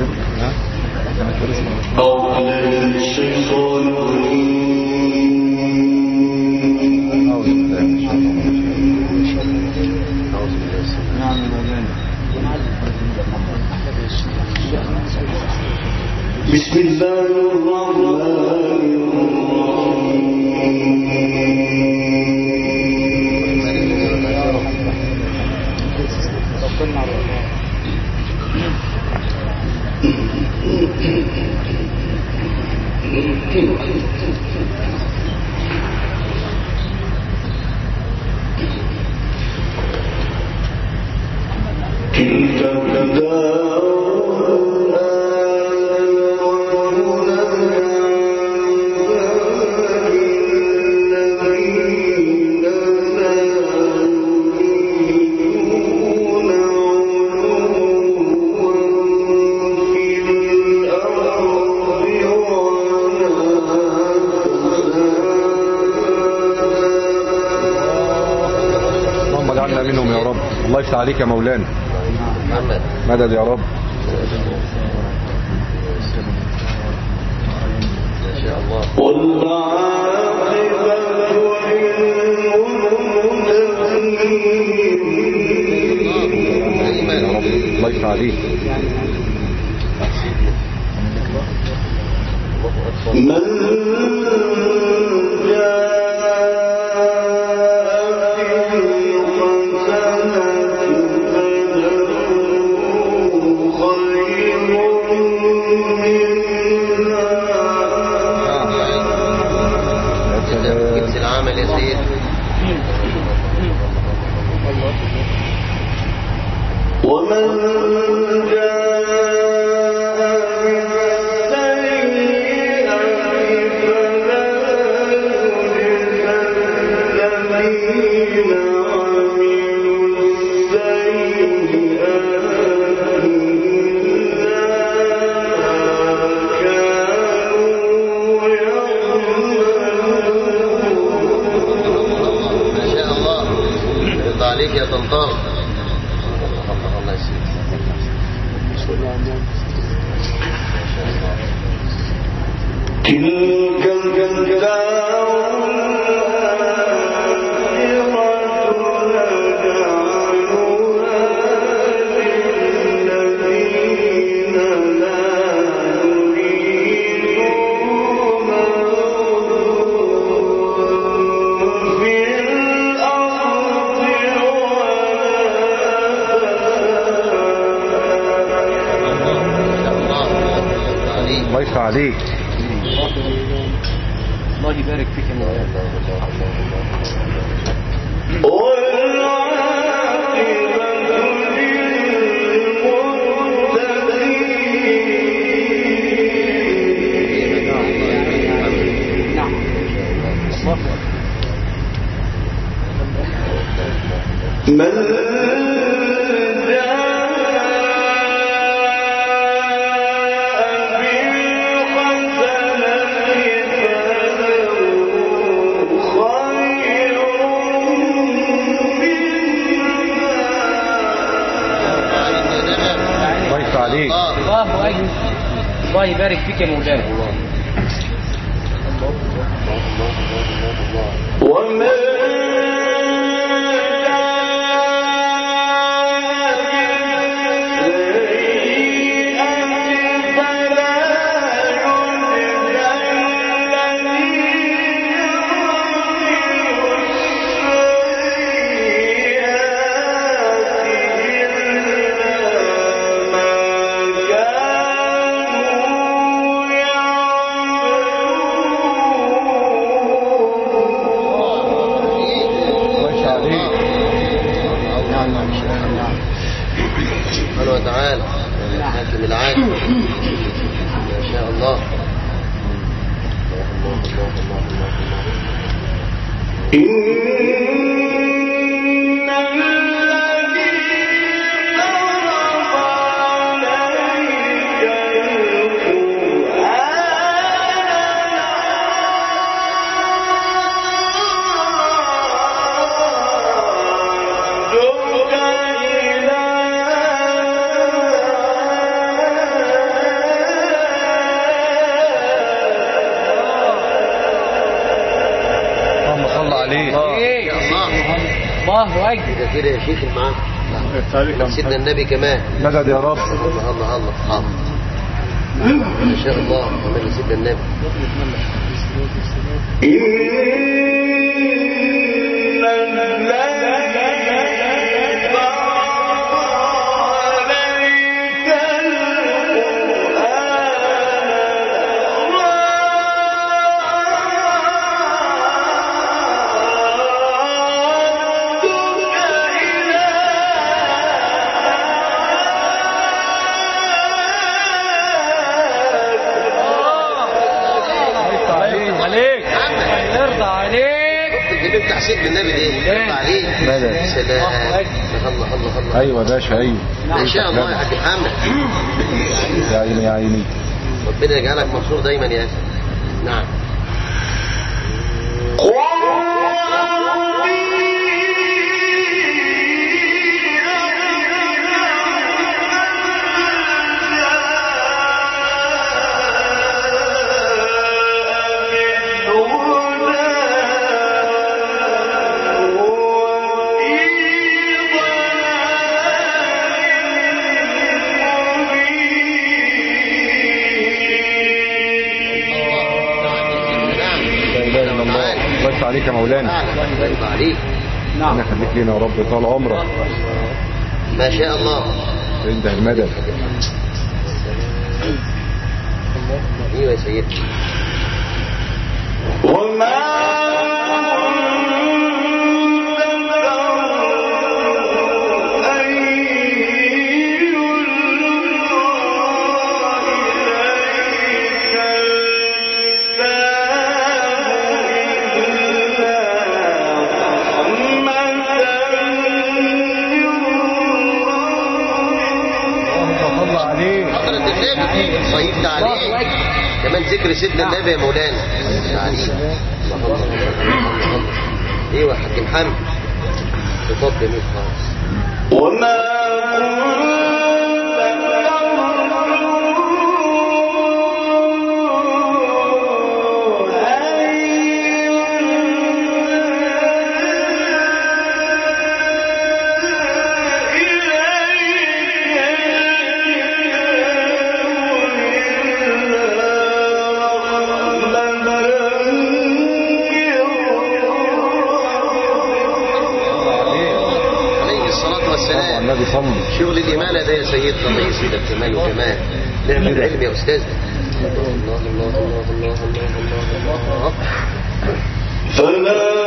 بسم الله الرحمن عليك يا مولانا مدد يا رب. الله يفتح عليك. عليك. الله يبارك فيك يا مولانا. الله يبارك فيك يا مولانا. الله أكبر. كده كده يا شيخ معاك سيدنا النبي كمان. مدد يا رب. الله الله الله. حاضر ما شاء الله. كمان سيدنا النبي. بتاع سيدنا النبي ده يرضى عليك. مدد. سلام. الله الله الله. ايوه يا باشا ايوه. ان شاء الله يا حاج محمد. يا عيني يا عيني. ربنا يجعلك منصور دايما يا اخي. نعم. الله عليك يا مولانا. الله يرضى عليك. نعم. ربنا يخليك لنا يا رب طال عمرك. ما شاء الله. انت المدد. ايوه يا سيدي. صيبت عليك كمان ذكر سيدنا النبي يا مولانا. ايوه يا حاج محمد. خطاب جميل خالص. وما النبي صلي. شغل الإمالة ده يا سيدنا الله يزيدك كمال وجمال. نعم العلم يا أستاذ. الله الله الله الله الله الله. فلا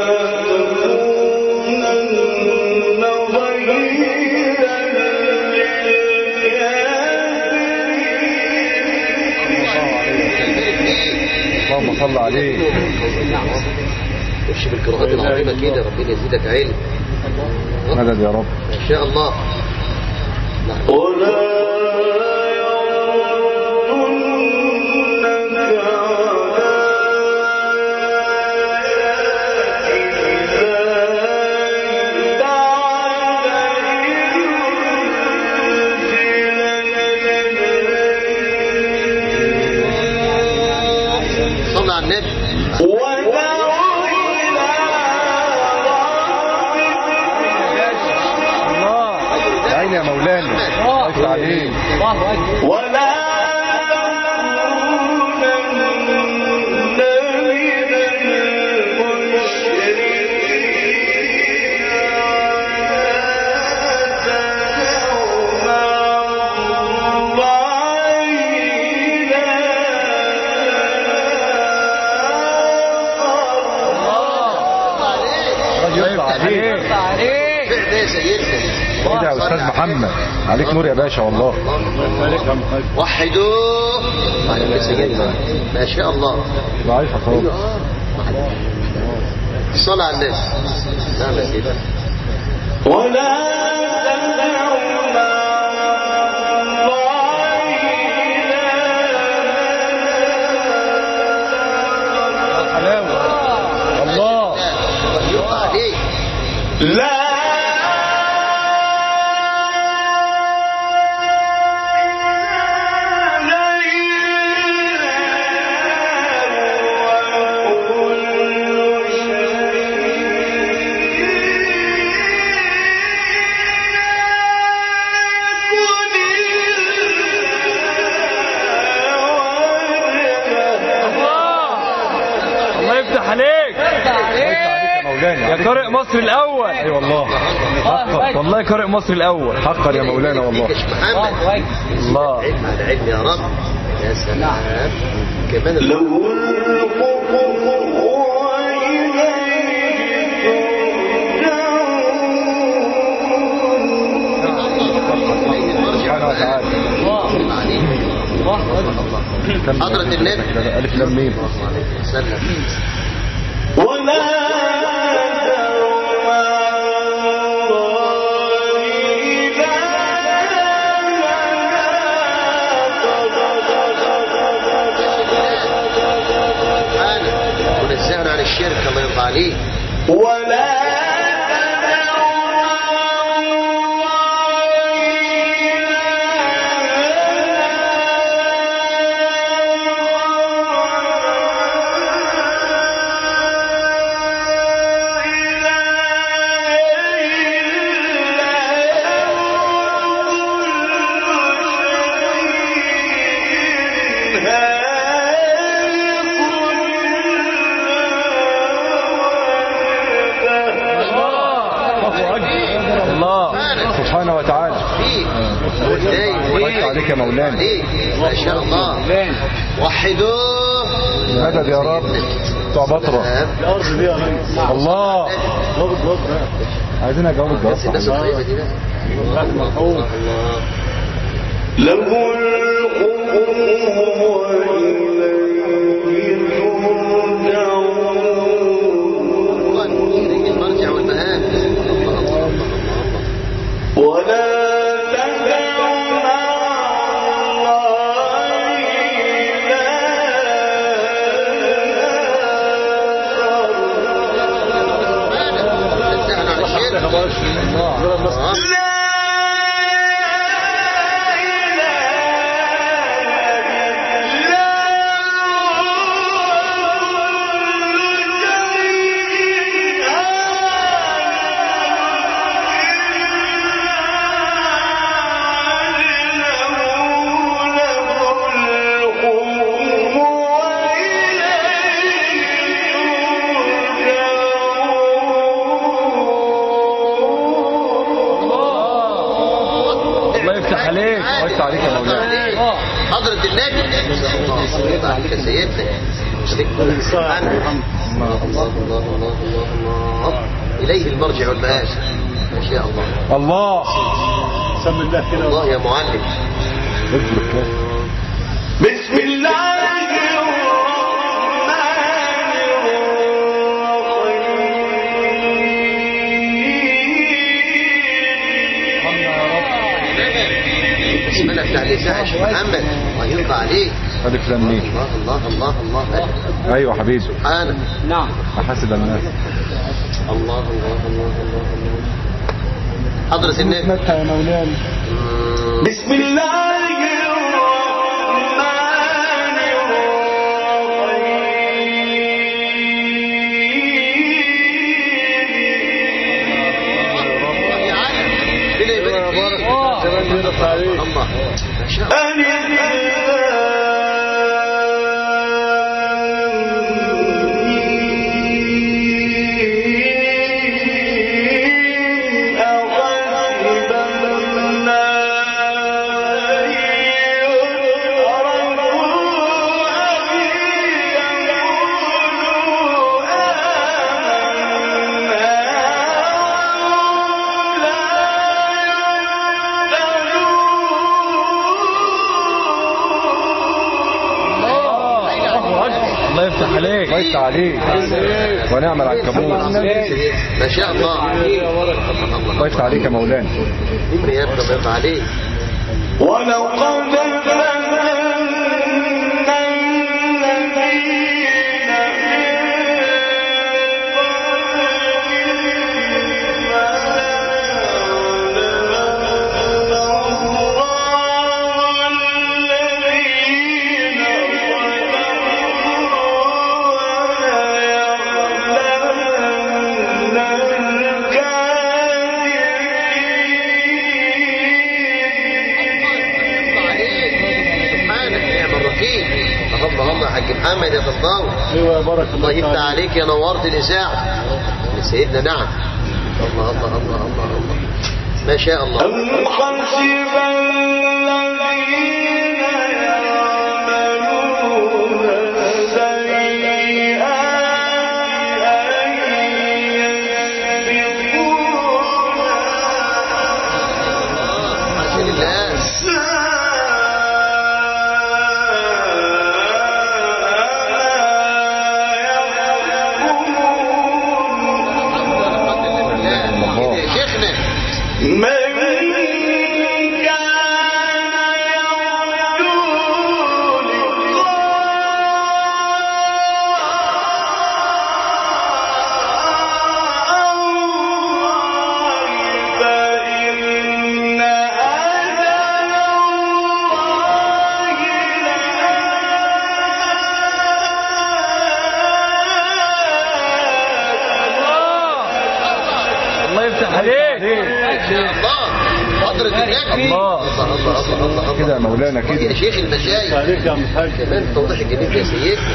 تكونن ظهيرا اللهم صل عليه. امشي بالقراءات العظيمة كده ربنا يزيدك علم. مدد يا رب. ما شاء الله. ولا صلى على النبي. يا مولانا. الله عليك. ولا كده يا استاذ محمد عليك نور يا باشا والله. وحدوه. ما شاء الله. ضعيفه خالص. الصلاة على الناس. نعم يا سيدي. ولا لا مولانا. يا قارئ مصر الاول. اي والله حقا والله قارئ مصر الاول. حقا يا مولانا والله. محمد الله. علم على علم يا رب. يا سلام. كمان له الحكم سبحانه وتعالى. حضرة النبي ألف لام ميم. سلم. ولا ونزهنا عن الشرك الله يرضى عليه. ولا سبحانه وتعالى. الله عليك يا مولانا. ما شاء الله. وحدوه. مدد يا رب. بتوع بطرة. الله. عايزين اجاوب الجواب. الناس الطيبة دي بقى. الله. له الحكم وإليه ترجعون. إليه المرجع والمآب. ولا تدع مع الله نزهنا عن الشرك. الله عليك يا مولانا. حضرة النبي الله يرضى عليك يا سيدنا. الله الله الله الله. إليه المرجع والمآب. ما شاء الله. الله. سم الله كده. الله يا معلم. بسم الله اسمنا بتاع الإذاعة يا شيخ محمد الله يرضى عليك. ألف لام ميم. الله الله الله الله. أيوة حبيبي. سبحانك. نعم. أحسد الناس. الله الله الله الله. حضرة النبي. يا مولانا. بسم الله الله ما شاء الله. الله يفتح عليك ونعم العنكبوت. ما شاء الله. الله يفتح عليك يا مولانا. إني يرضى عليك. ولقد حاج محمد يا فضاوي. ايوه يا بارك الله يفتح عليك يا نورت الإذاعة. سيدنا نعم. الله الله الله الله الله ما شاء الله. أم حسب الذين يعملون السيئات أن يسبقونا عشان الله. كده يا مولانا كده يا شيخ المشايخ عليك يا عم الحاج كمان التوضيح الجميل يا سيدنا.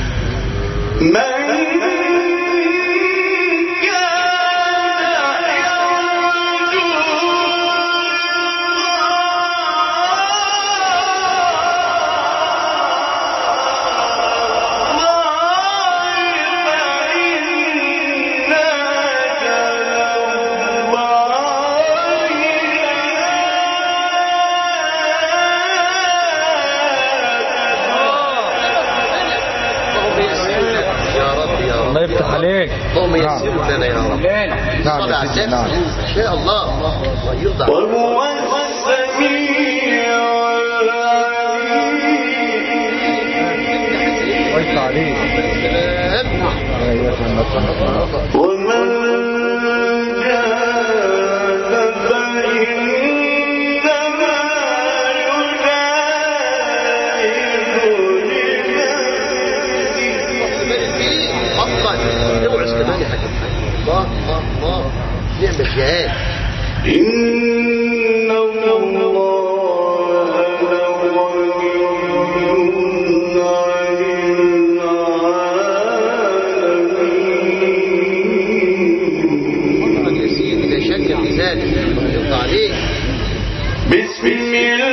الله يفتح عليك. اللهم يسر لنا يا رب. نعم صلى على النبي. نعم. ان شاء الله الله يرضى عنك. وهو السميع العليم. ويفتح عليك. ومن جاهد فإنما يجاهد اوعى كمان يا حاج. الله الله الله نعم الجهاد. إن الله لغني عن العالمين. يا سيدي لا شك في ذلك. الله يرضى عليك. بسم الله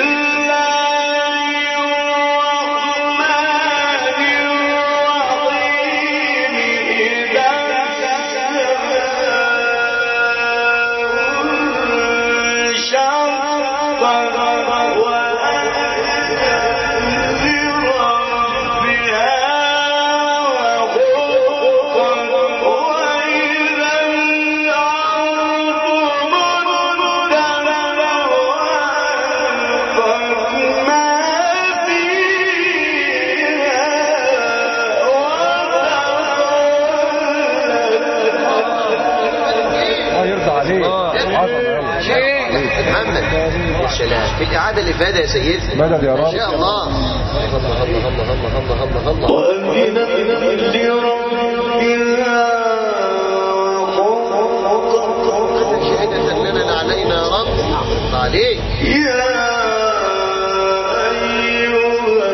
في الإعادة الإفادة يا سيدي. مدد يا رب. إن شاء الله. الله الله الله الله الله الله. وأذنت لربها شهدة لنا علينا يا رب. عليك. يا أيها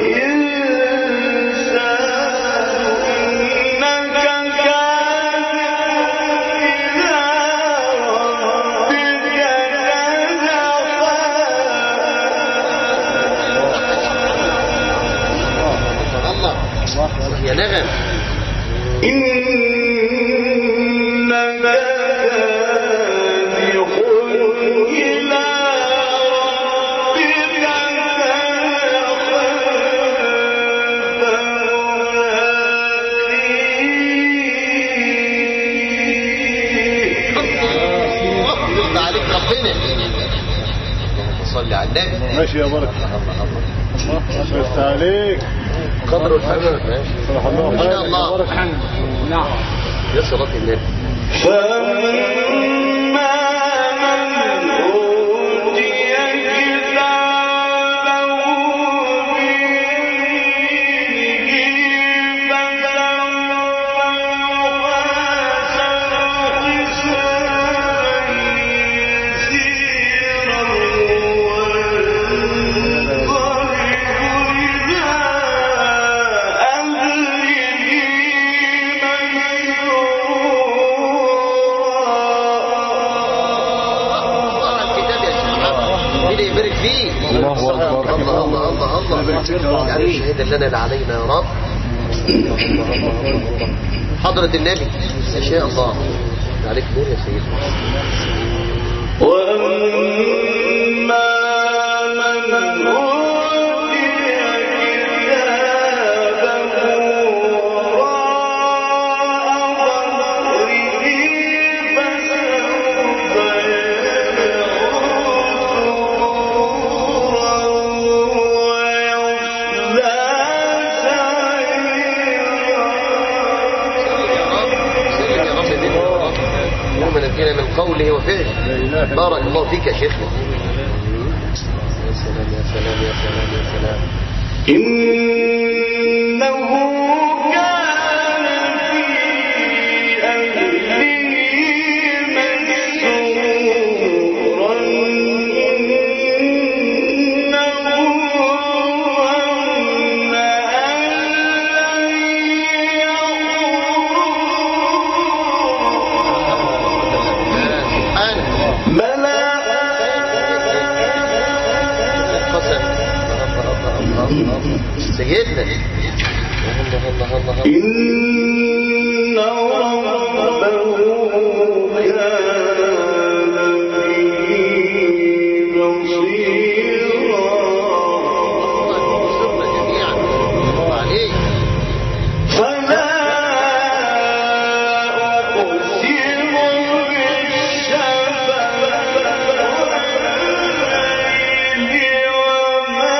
الإنسان إنك يا نغم إنك كادح إلى ربك يرضى عليك ربنا. اللهم صل على النبي. ماشي يا بركة. الله يفتح عليك. قدر الحمد. ماشي. الله ان شاء الله. نعم. يا صلاة النبي. فأما من أوتي كتابه بيمينه فسوف حسابا يسيرا وينقلب إلى أهله مسرورا اللي يبارك فيه. الله أكبر. الله الله الله الله. يعني الشهادة لنا لا علينا يا رب. حضرة النبي ما شاء الله عليك نور يا سيدنا. وأما من أوتي كتابه وراء ظهره فسوف يؤمن من قوله وفعله. بارك الله فيك يا شيخنا. يا سلام يا سلام يا سلام يا سلام. إنه كان في أهله مسرورا إنه ظن أن لن سيدنا الله الله الله. إن ربه كان به بصيرا. جميعا عليك. فلا أقسم بالشفق والليل وما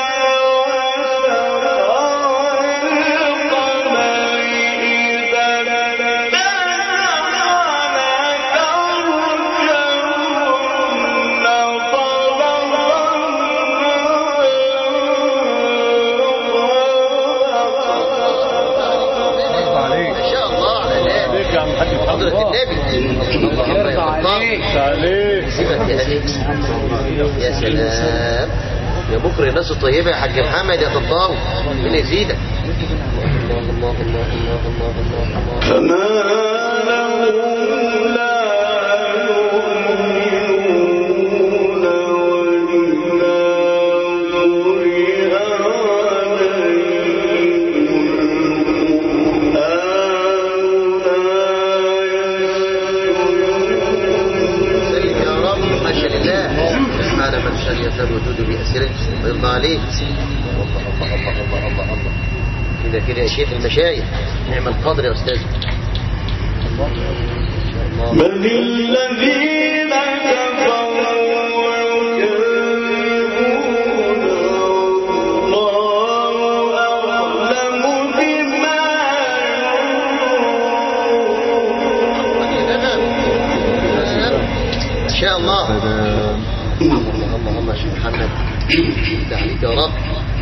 حضرة النبي يا سلام يا بكر الناس الطيبة يا حاج محمد يا طنطاوي مين يزيدك. الله الله الله الله الله الله. فما لهم لا يؤمنون وإذا قرئ سلم يا رب. حاشا لله سبحان من شاء يزال وجوده بأسره ويرضى عليه. الله الله الله الله الله الله. كده كده يا شيخ المشايخ نعم القدر يا أستاذ. بل الذين كفروا ويكذبون والله أعلم بما ما شاء الله. الله الله الله شيخ محمد ده عليك يا رب.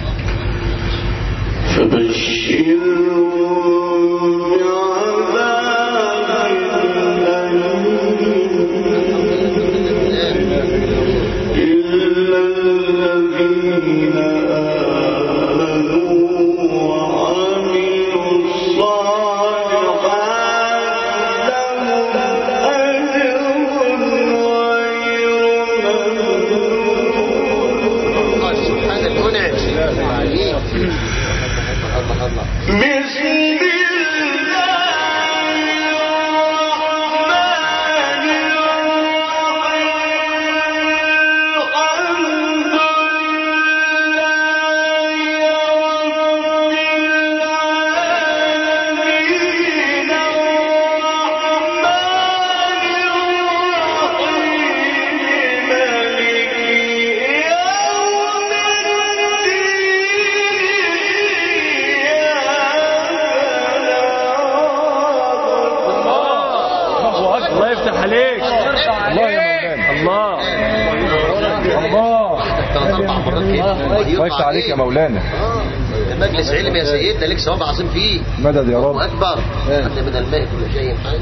فبشرهم بعذاب إلا الذين آمنوا وعملوا الصالحات لهم أجر غير ممنون. سبحان المنعم عليك. الله الله. بسم الله الرحمن الرحيم. الحمد عليك. الله يا مولانا. الله الله يفتح عليك يا مولانا. المجلس علم يا سيدنا لك ثواب عظيم فيه. مدد يا رب. اكبر حتى من الماء كل شيء حي.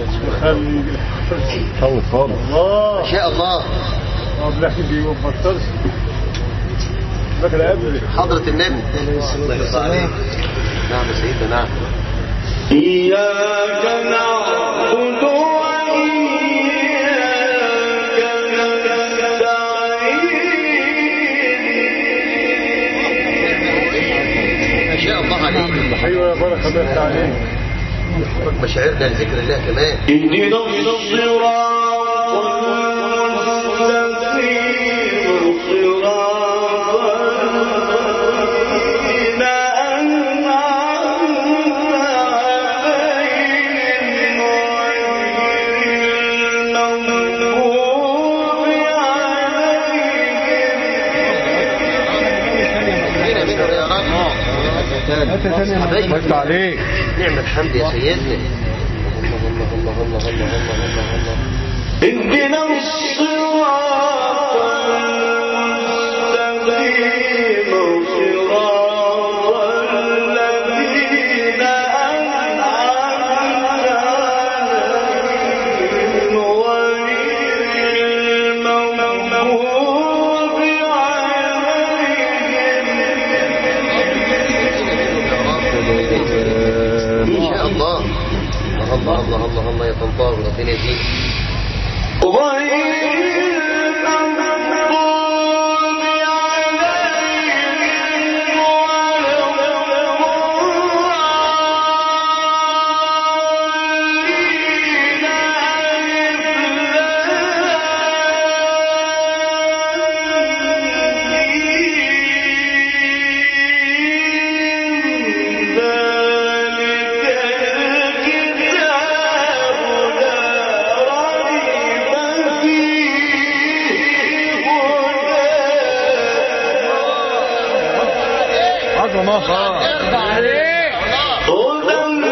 طول خالص. ما شاء الله. حضرة النبي الله يرضى عليك. نعم يا سيدنا نعم. إياك نعبد وإياك نستعين بركة الله عليك. مشاعرنا لذكر الله كمان. اهدنا الصراط المستقيم صراط الذين أنعمت عليهم غير المغضوب عليهم. يا رب. بركة عليك. نعم الحمد يا سيدنا. الله الله الله الله الله الله. اهدنا الصراط المستقيم صراط الذين أنعمت عليهم غير المغضوب عليهم. إن شاء الله. الله الله الله الله يا طنطاوي ربنا يزيد. عظمة. هدى